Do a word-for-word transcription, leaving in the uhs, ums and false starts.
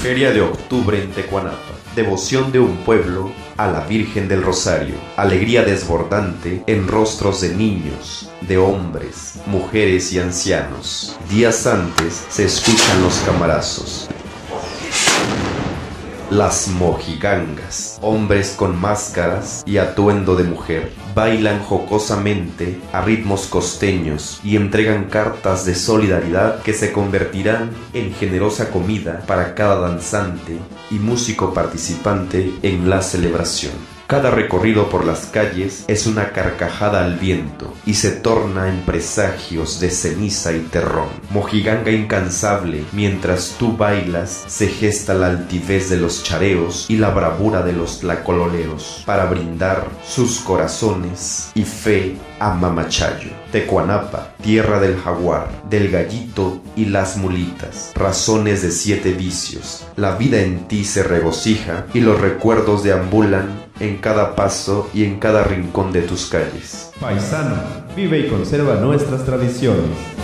Feria de octubre en Tecuanapa. Devoción de un pueblo a la Virgen del Rosario. Alegría desbordante en rostros de niños, de hombres, mujeres y ancianos. Días antes se escuchan los camarazos. Las mojigangas, hombres con máscaras y atuendo de mujer, bailan jocosamente a ritmos costeños y entregan cartas de solidaridad que se convertirán en generosa comida para cada danzante y músico participante en la celebración. Cada recorrido por las calles es una carcajada al viento y se torna en presagios de ceniza y terrón. Mojiganga incansable, mientras tú bailas, se gesta la altivez de los chareos y la bravura de los tlacololeros para brindar sus corazones y fe a Mamachayo. Tecuanapa, tierra del jaguar, del gallito y las mulitas, razones de siete vicios. La vida en ti se regocija y los recuerdos deambulan en cada paso y en cada rincón de tus calles. Paisano, vive y conserva nuestras tradiciones.